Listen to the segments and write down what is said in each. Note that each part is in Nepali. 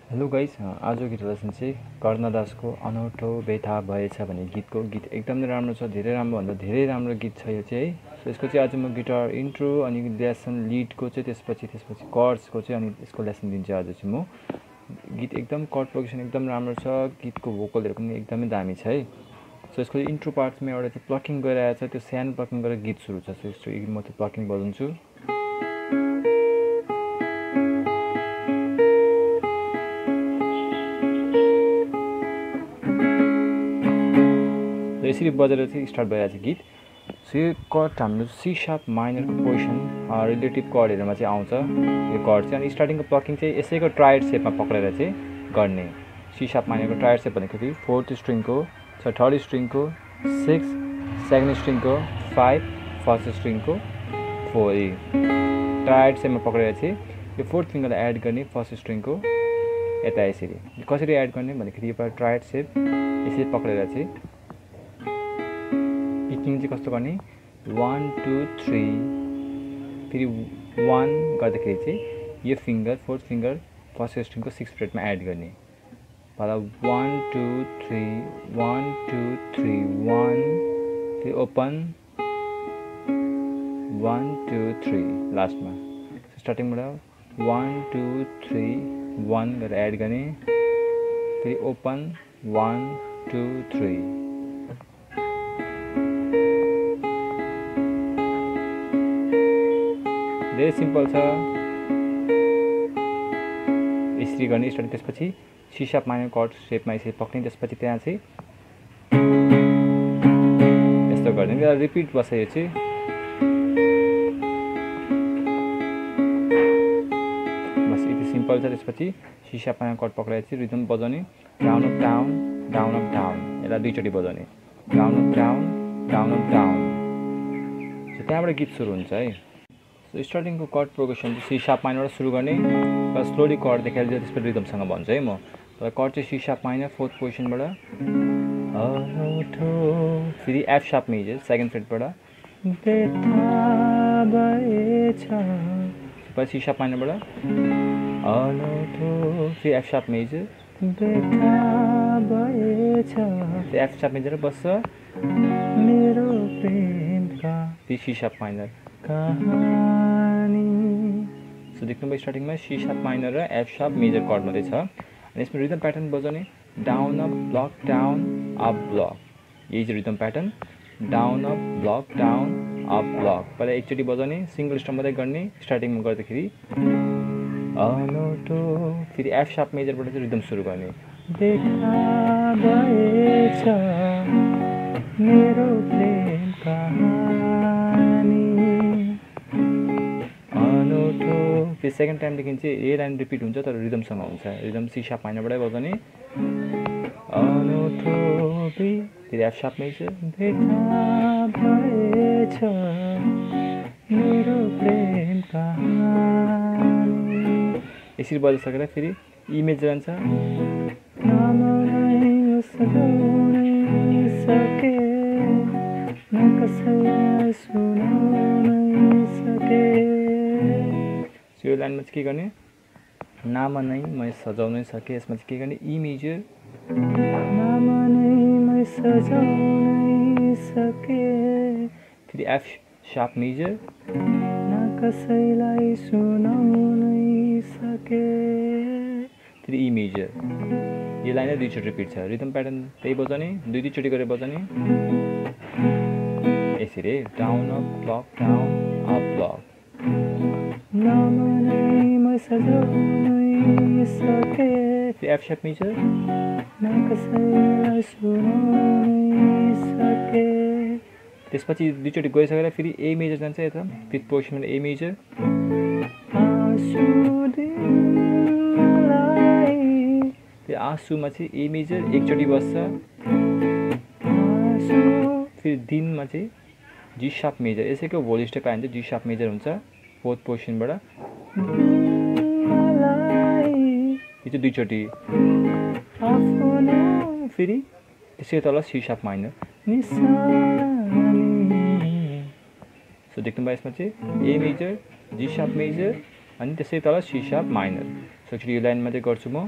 हेलो गाइस, आजको गीत लेसन चाहिँ कर्णदासको अनौठो व्यथा भएछ भन्ने गीत एकदमै राम्रो छ। धेरै राम्रो भन्दा धेरै राम्रो गीत छ यो चाहिँ है। सो यसको चाहिँ आज म गिटार इन्ट्रो अनि लेसन लिडको चाहिँ त्यसपछि कर्ड्सको चाहिँ अनि यसको लेसन दिन्छु आज चाहिँ म। गीत एकदम कर्ड प्रोग्रेसन एकदम राम्रो छ, गीतको भोकलहरू पनि एकदमै दामी छ है। सो यसको इन्ट्रो पार्टमा एउटा चाहिँ प्लकिङ गरिरहेको छ, त्यो सानो प्लकिङ गरेर गीत सुरु छ। सो यसको म त्यो प्लकिङ बजाउँछु। यसरी बजेर चाहिँ स्टार्ट भइरहेको छ गीत। सो यो कर्ड हाम्रो सी शार्प माइनरको पोजिसन रिलेटिभ कर्डहरूमा चाहिँ आउँछ यो कर्ड चाहिँ। अनि स्टार्टिङको प्लकिङ चाहिँ यसैको ट्रायड सेपमा पक्रेर चाहिँ गर्ने। सी शार्प माइनरको ट्रायड सेप भनेको फोर्थ स्ट्रिङको, थर्ड स्ट्रिङको, 6 सेकेन्ड स्ट्रिङको, 5 फर्स्ट स्ट्रिङको, 4 ट्रायड सेपमा पक्रेर चाहिँ यो फोर्थ फिङ्गरलाई एड गर्ने फर्स्ट स्ट्रिङको यता। यसरी कसरी एड गर्ने भन्दाखेरि यो ट्रायड सेप यसरी पक्रेर चाहिँ पिकिङ चाहिँ कस्तो गर्ने 1 2 3 फेरि 1 गर्दाखेरि चाहिँ यो फिङ्गर फोर्थ फिङ्गर फर्स्ट स्ट्रिङको 6 फ्रेटमा एड गर्ने। पहिला 1 2 3 1 2 3 1 फेरि ओपन 1 2 3 लास्टमा। स्टार्टिङबाट 1 2 3 1 गरेर एड गर्ने, फेरि ओपन 1 2 3। धेरै सिम्पल छ, यसरी गर्ने स्टार्टिङ। त्यसपछि सी शार्प माइनर कर्ड सेपमा यसरी पक्रिने, त्यसपछि त्यहाँ चाहिँ यस्तो गर्ने, रिपिट बस्छ यो चाहिँ। बस यति सिम्पल छ। त्यसपछि सी शार्प माइनर कर्ड पक्रेर चाहिँ रिदम बजाउने, down up down down up down, यसलाई दुईचोटि बजाउने, down up down down up down. त्यहाँबाट गीत सुरु हुन्छ है। स्टार्टिङको कर्ड प्रोग्रेसन चाहिँ सी शार्प माइनरबाट सुरु गर्ने, र स्लोली कर्ड देखाएर त्यसपछि रिदमसँग भन्छु है म। तर कर्ड चाहिँ सी शार्प माइनर फोर्थ पोजिसनबाट, फेरि एफ शार्प मेजर सेकेन्ड फ्रेटबाट, पछि सी शार्प माइनरबाट फेरि F sharp major, F sharp major बस्छ, मेरो प्रेमका, फेरि सी शार्प माइनर कहानी। सो देख्नुभयो स्टार्टिङमा सी शार्प माइनर र एफ शार्प मेजर कर्ड मात्रै छ। अनि यसमा रिदम प्याटर्न बजाउने, down up block down up block, यही चाहिँ rhythm pattern, down up block down up block. पहिला एकचोटि बजाउने, सिङ्गल स्टम मात्रै गर्ने स्टार्टिङमा गर्दाखेरि, अनौठो, फेरि एफ शार्प मेजरबाट चाहिँ रिदम सुरु गर्ने, देखा भएछ मेरो प्रेम कहानी अनौठो। फेरि सेकेन्ड टाइमदेखि चाहिँ यही लाइन रिपिट हुन्छ तर रिदमसँग हुन्छ। रिदम सी शार्प माइनरबाटै बजाउने, अनौठो, फेरि एफ शार्प मेजर, देखा भएछ मेरो प्रेम कहानी। यसरी बजाइसकेर फेरि ई मेजर जान्छ, यो लाइनमा चाहिँ के गर्ने, नाम नै मै सजाउनै सके। यसमा चाहिँ के गर्ने, ई मेजर, नाम नै मै सजाउनै सके, फेरि एफ शार्प मेजर, न कसैलाई सुनाउनै सके, फेरि ई मेजर। यो लाइन नै दुईचोटि रिपिट छ। रिदम प्याटर्न त्यही बजाउने, दुईचोटि गरेर बजाउने यसरी, down up block down up block, नाम नै मै सजाउनै सके, फेरि एफ शार्प मेजर, न कसैलाई सुनाउनै सके। त्यसपछि दुईचोटि गइसकेर फेरि ए मेजर जान्छ यता, फिफ्थ पोजिसनमा ए मेजर, फेरि आँसुमा चाहिँ ए मेजर एकचोटि बस्छ, फेरि दिनमा चाहिँ जी शार्प मेजर, यसैको भोल स्टेप आयो भने चाहिँ जी शार्प मेजर हुन्छ फोर्थ पोजिसनबाट, यो चाहिँ दुईचोटि, फेरि त्यसै तल सी शार्प माइनर। सो देख्नुभयो यसमा चाहिँ A major, G sharp major अनि त्यसै तल C sharp minor. So actually यो लाइनमा चाहिँ गर्छु म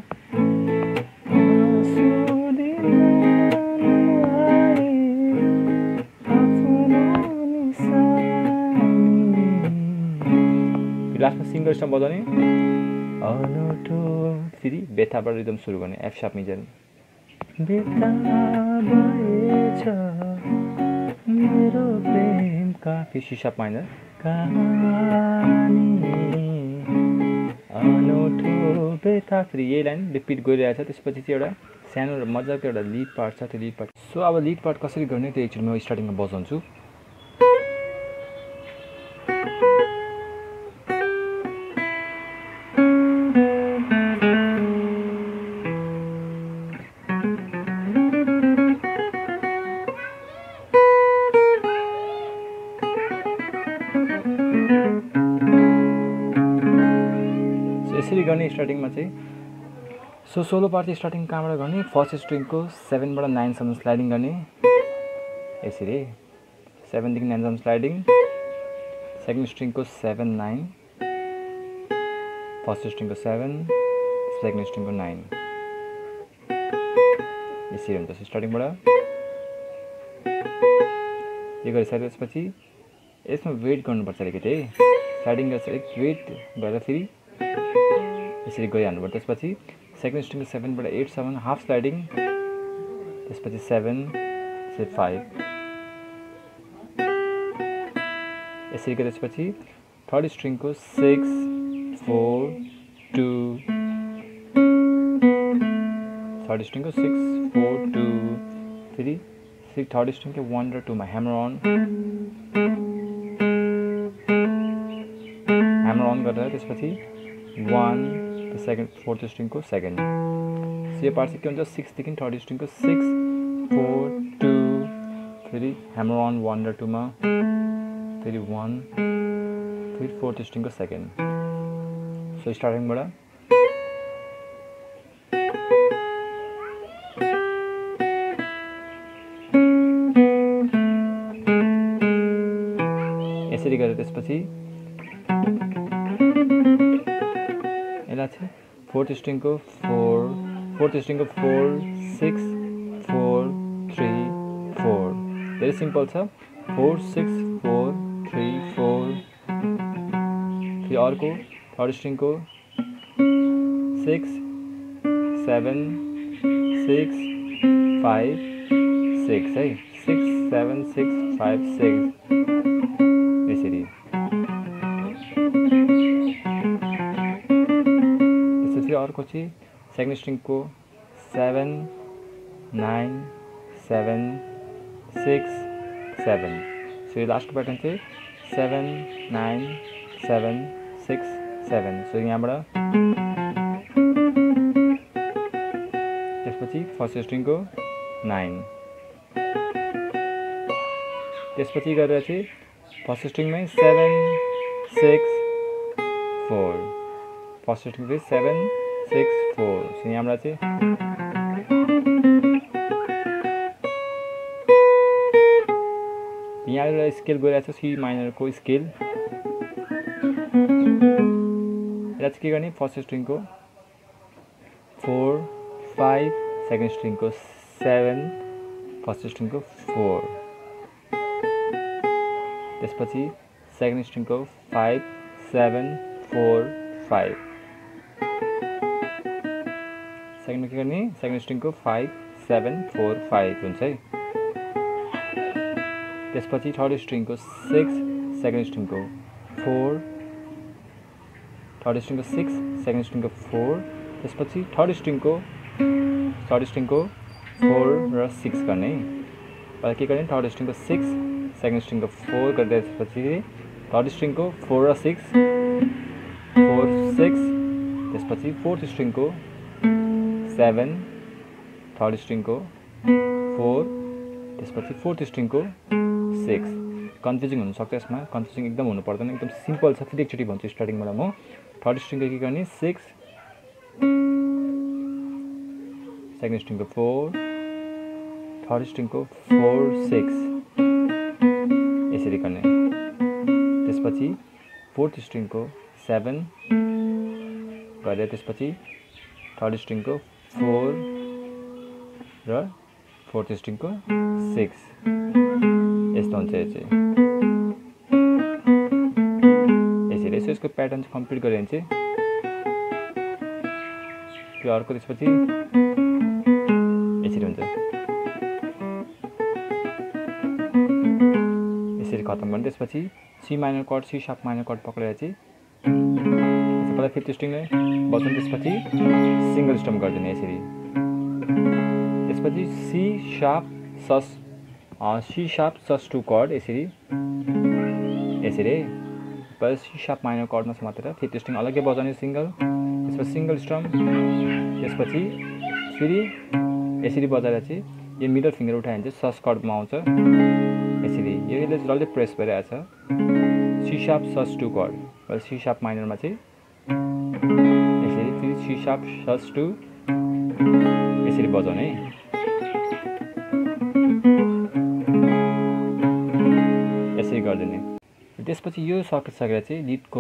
लास्टमा सिङ्गल स्टम बजाउने अनौठो फेरि बेथाबाट रिदम सुरु गर्ने एफ सार्प मेजर बेथा भएछ मेरो प्रेमका फेरि सी सार्प माइनर अनौठो बेथा फेरि यही लाइन रिपिट गरिरहेछ त्यसपछि चाहिँ एउटा सानो र मजाको एउटा लिड पार्ट छ त्यो लिड पार्ट सो अब लिड पार्ट कसरी गर्ने त्यो एकचोटि म स्टार्टिङमा बजाउँछु यसरी गर्ने स्टार्टिङमा चाहिँ सो सोलो पार्ट चाहिँ स्टार्टिङ कहाँबाट गर्ने फर्स्ट स्ट्रिङको 7 बाट 9 सम्म स्लाइडिङ गर्ने यसरी 7 देखि 9 सम्म स्लाइडिङ सेकेन्ड स्ट्रिङको 7 9 फर्स्ट स्ट्रिङको 7 सेकेन्ड स्ट्रिङको 9 यसरी हुन्छ स्टार्टिङबाट यो गरिसके त्यसपछि यसमा वेट गर्नुपर्छ अलिकति है स्लाइडिङ गर्छ एक वेट गरेर फेरि यसरी गइहाल्नुपर्छ त्यसपछि सेकेन्ड स्ट्रिङको 7 बाट 8 सम्म हाफ स्लाइडिङ त्यसपछि 7 5 यसरी गरेपछि थर्ड स्ट्रिङको 6 4 2 थर्ड स्ट्रिङको 6 4 2 फेरि थर्ड स्ट्रिङको 1 र 2 मा ह्यामर अन गरेर त्यसपछि 1 सेकेन्ड फोर्थ स्ट्रिङको सेकेन्ड सो यो पार्ट चाहिँ के हुन्छ 6 देखि थर्ड स्ट्रिङको 6 4 2 फेरि ह्यामर अन 1 र 2 मा फेरि 1 फेरि फोर्थ स्ट्रिङको सेकेन्ड सो स्टार्टिङबाट यसरी गरेर त्यसपछि यसलाई चाहिँ फोर्थ स्ट्रिङको 4 6 4 3 4 धेरै सिम्पल छ 4 6 4 3 4 फेरि अर्को थर्ड स्ट्रिङको 6 7 6 5 6 है 6 7 6 5 6 यसरी अर्को चाहिँ सेकेन्ड स्ट्रिङको 7 9 7 6 7 सो यो लास्ट प्याटर्न चाहिँ 7 9 7 6 7 सो यहाँबाट त्यसपछि फर्स्ट स्ट्रिङको 9 त्यसपछि गरेर चाहिँ फर्स्ट स्ट्रिङमै 7 6 4 फर्स्ट स्ट्रिङको 7 6 4 सो यहाँबाट चाहिँ यहाँ एउटा स्केल गइरहेको छ सी माइनरको स्केल यसलाई चाहिँ के गर्ने फर्स्ट स्ट्रिङको 4 5 सेकेन्ड स्ट्रिङको 7 फर्स्ट स्ट्रिङको 4 त्यसपछि सेकेन्ड स्ट्रिङको 5 7 4 5 सेकेन्डमा के गर्ने सेकेन्ड स्ट्रिङको 5 7 4 5 हुन्छ है त्यसपछि थर्ड स्ट्रिङको 6 सेकेन्ड स्ट्रिङको 4 थर्ड स्ट्रिङको 6 सेकेन्ड स्ट्रिङको 4 त्यसपछि थर्ड स्ट्रिङको 4 र 6 गर्ने पहिला के गर्ने थर्ड स्ट्रिङको 6 सेकेन्ड स्ट्रिङको 4 गर्दै त्यसपछि थर्ड स्ट्रिङको 4 र 6 4 6 त्यसपछि फोर्थ स्ट्रिङको 7 थर्ड स्ट्रिङको 4 त्यसपछि फोर्थ स्ट्रिङको 6 कन्फ्युजिङ हुनसक्छ यसमा कन्फ्युजिङ एकदम हुनु पर्दैन एकदम सिम्पल छ फेरि एकचोटि भन्छु स्टार्टिङबाट म थर्ड स्ट्रिङको के गर्ने 6 सेकेन्ड स्ट्रिङको 4 थर्ड स्ट्रिङको 4 6 यसरी गर्ने त्यसपछि फोर्थ स्ट्रिङको 7 गरेर त्यसपछि थर्ड स्ट्रिङको 4 र फोर्थ स्ट्रिङको 6 यस्तो हुन्छ। यो चाहिँ यसरी यसको प्याटर्न चाहिँ कम्प्लिट गऱ्यो भने चाहिँ त्यो अर्को त्यसपछि यसरी हुन्छ। यसरी खत्तम गर्ने। त्यसपछि C minor chord C sharp minor chord पक्रेर चाहिँ पहिला फिफ्थ स्ट्रिङलाई बजाउनु, त्यसपछि सिंगल स्टम गरिदिने यसरी। त्यसपछि सी शार्प सस 2 कर्ड यसरी पहिला सी शार्प माइनर कर्डमा समातेर फिफ्थ स्ट्रिङ अलग्गै बजाउने सिंगल, त्यसपछि सिंगल स्टम, त्यसपछि फेरि यसरी बजाएर चाहिँ यो मिडल फिङ्गर उठायो भने चाहिँ सस कर्डमा आउँछ यसरी। यो यसले जल्दी प्रेस भइरहेछ। सी शार्प सस 2 कर्ड पहिला सी शार्प माइनरमा चाहिँ यसरी, फेरि सी शार्प सस 2 यसरी बजाउने। यसरी गरिदिने। त्यसपछि यो सकिसकेर चाहिँ लिडको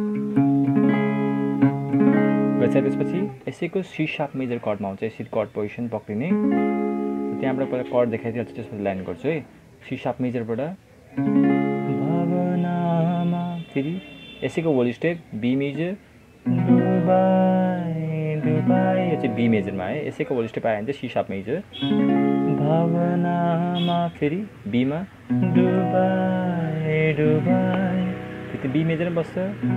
त्यसपछि यसैको सी शार्प मेजर कर्डमा आउँछ। यसरी कर्ड पोजिसन पक्रिने। त्यहाँबाट पहिला कर्ड देखाइदिइहाल्छु, त्यसपछि लाइन गर्छु है। सी शार्प मेजरबाट भावनामा फेरि यसैको होल स्टेप बी मेजर डुबाई यो चाहिँ बी मेजरमा है। यसैको होल स्टेप आयो भने चाहिँ सी शार्प मेजर भावनामा, फेरि बीमा डुबाई त्यो बी मेजरमा बस्छ।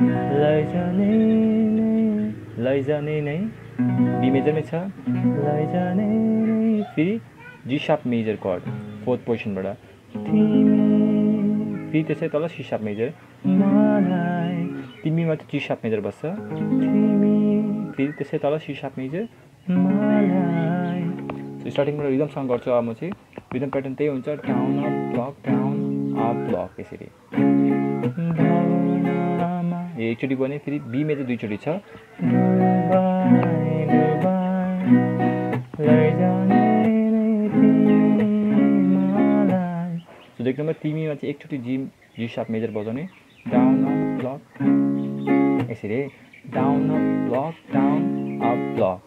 लैजाने नै बी मेजरमै छ, लैजाने नै। फेरि G sharp major chord fourth पोजिसनबाट फेरि त्यसै तल सी शार्प मेजर मलाई तिमीमा चाहिँ जी शार्प मेजर बस्छ, फेरि त्यसै तल सी शार्प मेजर मलाई। सो स्टार्टिङबाट रिदमसँग गर्छु। अब म चाहिँ रिदम प्याटर्न त्यही हुन्छ, डाउन अप ब्लक यसरी। यो एकचोटि बने, फेरि बी मेजर दुईचोटि छ। सो देख्नु भयो तिमीमा चाहिँ एकचोटि जी शार्प मेजर बजाउने, डाउन अप ब्लक यसरी, डाउन अप ब्लक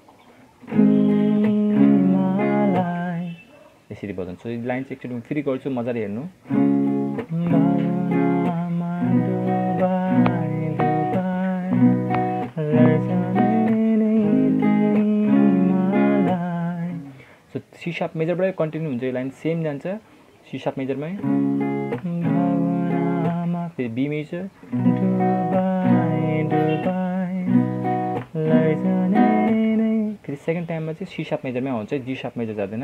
यसरी बजाउँछु। यो लाइन चाहिँ एकचोटि म फेरि गर्छु, मजाले हेर्नु। सो सी शार्प मेजरबाटै कन्टिन्यू हुन्छ। यो लाइन सेम जान्छ सी शार्प मेजरमै, फेरि बी मेजर फेरि सेकेन्ड टाइममा चाहिँ सी शार्प मेजरमै आउँछ, जी शार्प मेजर जाँदैन।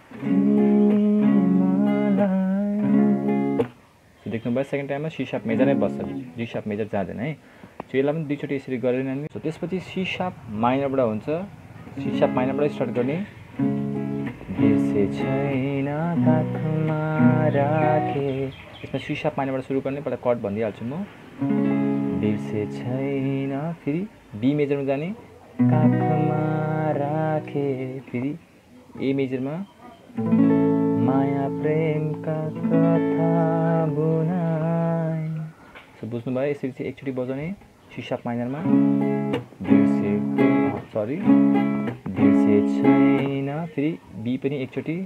देख्नुभयो सेकेन्ड टाइममा सी शार्प मेजरै बस्छ, जी शार्प मेजर जाँदैन है। सो यसलाई पनि दुईचोटि यसरी गरेर नानी। सो त्यसपछि सी शार्प माइनरबाट हुन्छ। सी शार्प माइनरबाट स्टार्ट गर्ने। बिर्से छैन काखमा राखे, यसमा सी शार्प माइनरबाट सुरु गर्ने। पहिला कर्ड भनिदिइहाल्छु म। बिर्से छैन, फेरि बी मेजरमा जाने, काखमा राखे, फेरि ए मेजरमा माया प्रेमका कथा बुनाई। सो बुझ्नुभयो। यसरी चाहिँ एकचोटि बजाउने सी शार्प माइनरमा, बिर्से छैन, फेरि बी पनि एकचोटि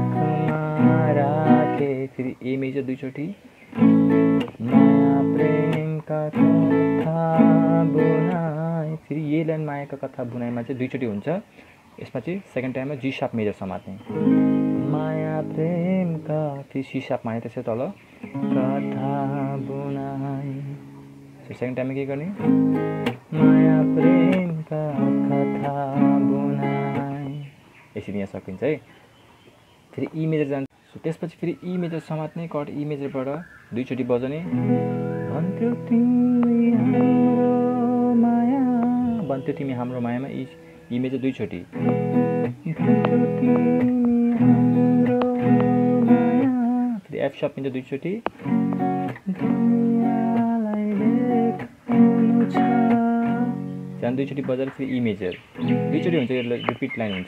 राखे, फेरि ए मेजर दुईचोटि, माया प्रेमका कथा बुनाई, फेरि यही लाइन मायाका कथा बुनाइमा चाहिँ दुईचोटि हुन्छ। यसमा चाहिँ सेकेन्ड टाइममा जी शार्प मेजर समात्ने, माया प्रेमका, फेरि सी शार्प माया त्यसै तल कथा बुनाई। सो सेकेन्ड टाइममा के गर्ने, माया प्रेमका कथा बुनाई यसरी यहाँ सकिन्छ है। फेरि ई मेजर जान्छ। सो त्यसपछि फेरि ई मेजर समात्ने, कर्ड ई मेजरबाट दुईचोटि बजाउने। भन्थ्यौ तिमी हाम्रो मायामा ई मेजर दुईचोटि, फेरि एफ शार्प मेजर दुईचोटि, त्यहाँ दुईचोटि बजाएर फेरि ई मेजर दुईचोटि हुन्छ। यो रिपिट लाइन हुन्छ।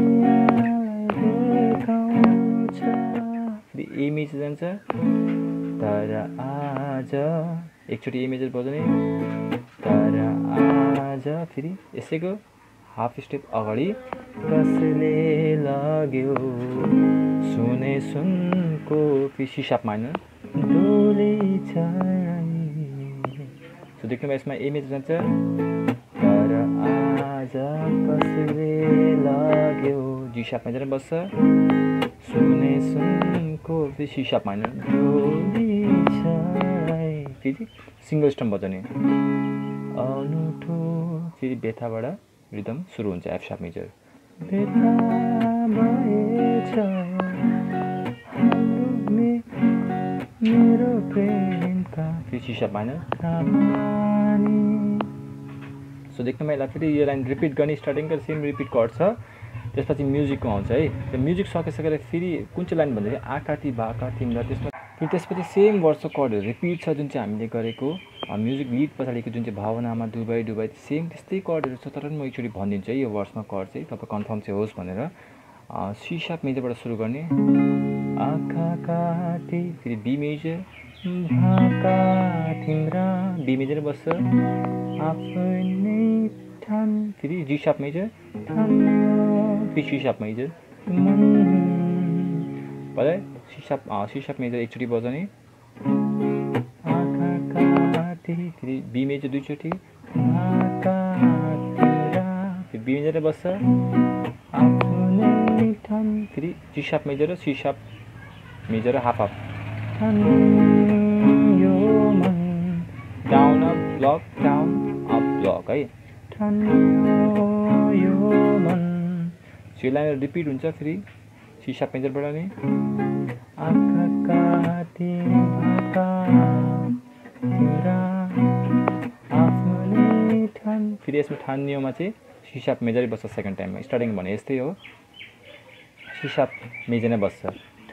फेरि ए मेजर जान्छ, तर आज एकचोटि ए मेजर बजाउने तर आज फेरि यसैको हाफ स्टेप अगाडि कसले लाग्यो सुने सुनको फेरि सी शार्प माइनर डोले सो देख्नुमा यसमा ए मेजर जान्छ तर आज कसले लाग्यो जी शार्प मेजर बस्छ सुने सुनको फेरि सी शार्प माइनर डोले फेरि सिङ्गल स्टम बजाउने अनौठो फेरि बेथाबाट रिदम सुरु हुन्छ एफ शार्प मेजर बेथा भएछ मेरो प्रेमका फेरि सी शार्प माइनर सो देख्नुमा यसलाई फेरि यो लाइन रिपिट गर्ने स्टार्टिङको सेम रिपिट कर्ड छ त्यसपछि म्युजिकको आउँछ है त्यो म्युजिक सकिसकेर फेरि कुन चाहिँ लाइन भन्दाखेरि आँखा ती भाका तिम्रो त्यसमा फेरि त्यसपछि सेम वर्डको कर्डहरू रिपिट छ जुन चाहिँ हामीले गरेको म्युजिक लिड पछाडिको जुन चाहिँ भावनामा डुबाई डुबाई सेम त्यस्तै कर्डहरू छ तर म एकचोटि भनिदिन्छु है यो वर्ड्समा कर्ड चाहिँ तपाईँ कन्फर्म चाहिँ होस् भनेर सी शार्प मेजरबाट सुरु गर्ने आँखा काटी फेरि बी मेजर भाका तिम्रा बी मेजर बस्छ आफ्नै ठान फेरि जी शार्प मेजर फेरि सी शार्प मेजर पहिला सी शार्प मेजर एकचोटि बजाउने आँखा काटी फेरि बी मेजर दुईचोटि फेरि बी मेजर बस्छ आफ्नै ठान फेरि जी शार्प मेजर र सी शार्प मेजर र half half down up block है यो लाइन रिपिट हुन्छ फेरि सी शार्प मेजरबाट नि फेरि यसमा ठानियोमा चाहिँ सी शार्प मेजरै बस्छ सेकेन्ड टाइममा स्टार्टिङ भने यस्तै हो सी शार्प मेजर नै बस्छ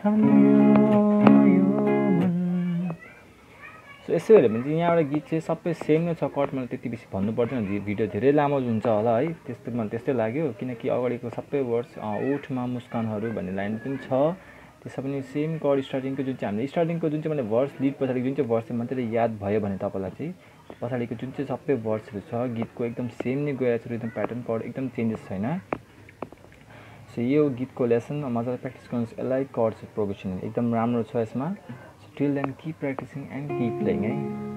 सो यसो हेऱ्यो भने चाहिँ यहाँबाट गीत चाहिँ सबै सेम नै छ कट मलाई त्यति बेसी भन्नु पर्दैन भिडियो धेरै लामो हुन्छ होला है त्यस्तो मलाई त्यस्तै लाग्यो किनकि अगाडिको सबै वर्ड्स ओठमा मुस्कानहरू भन्ने लाइन पनि छ त्यसो पनि सेम कड स्टार्टिङको जुन चाहिँ हामीले स्टार्टिङको जुन चाहिँ मैले वर्ड्स लिड पछाडिको जुन चाहिँ वर्ड्स मात्रै याद भयो भने तपाईँलाई चाहिँ पछाडिको जुन चाहिँ सबै वर्ड्सहरू छ गीतको एकदम सेम नै गइरहेको छ एकदम प्याटर्न कड एकदम चेन्जेस छैन सो यो गीतको लेसन मजाले प्र्याक्टिस गर्नुहोस् यसलाई कर्ड्स प्रोग्रेसन एकदम राम्रो छ यसमा till then keep practising and keep playing है